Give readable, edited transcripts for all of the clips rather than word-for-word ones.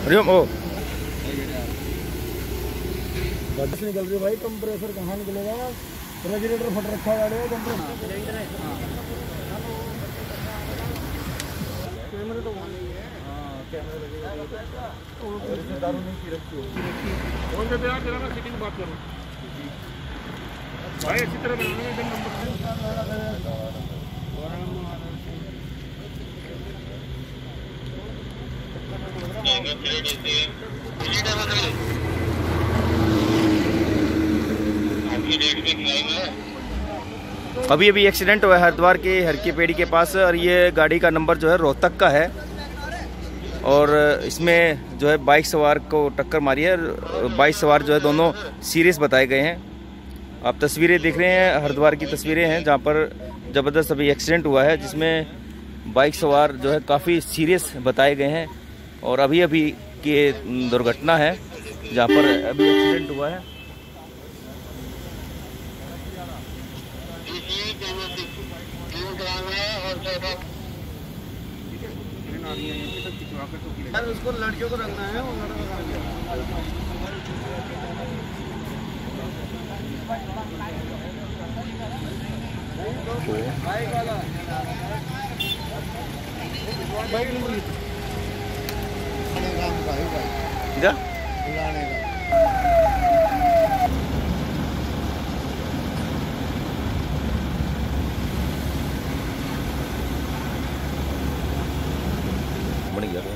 हरिओम। ओ बस निकल रही भाई, कंप्रेसर कहाँ निकलेगा? रेगुलेटर फट रखा है गाड़ी का। कैमरे तो वहाँ नहीं है। कैमरे लगे दारू नहीं पी रखी होगी। कौन से यार जरा मैं सीटिंग बात करूँ भाई, अच्छी तरह बनाने एकदम नंबर। अभी एक्सीडेंट हुआ है हरिद्वार के हर की पेड़ी के पास, और ये गाड़ी का नंबर जो है रोहतक का है, और इसमें जो है बाइक सवार को टक्कर मारी है। बाइक सवार जो है दोनों सीरियस बताए गए हैं। आप तस्वीरें देख रहे हैं, हरिद्वार की तस्वीरें हैं जहाँ पर ज़बरदस्त अभी एक्सीडेंट हुआ है, जिसमें बाइक सवार जो है काफ़ी सीरियस बताए गए हैं। और अभी की दुर्घटना है जहाँ पर अभी एक्सीडेंट हुआ है। उसको लड़कियों को रखना है, वो बन गया।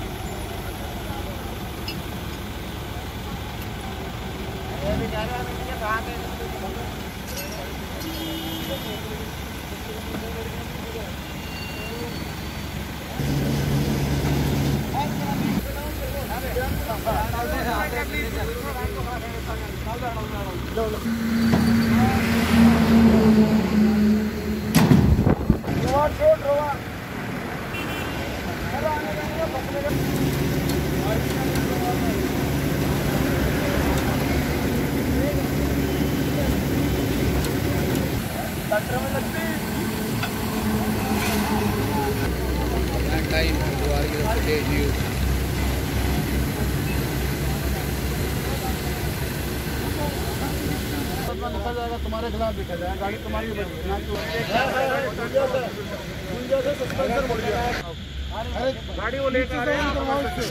तुम्हारे खिलाफ लिखा जाए, गाड़ी तुम्हारी गाड़ी वो लेकर आ रहे हैं।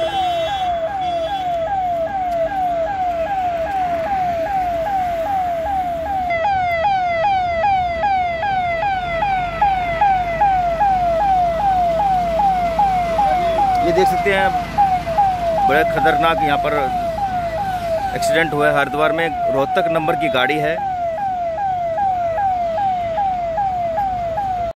ये देख सकते हैं बड़ा खतरनाक यहाँ पर एक्सीडेंट हुआ है हरिद्वार में। रोहतक नंबर की गाड़ी है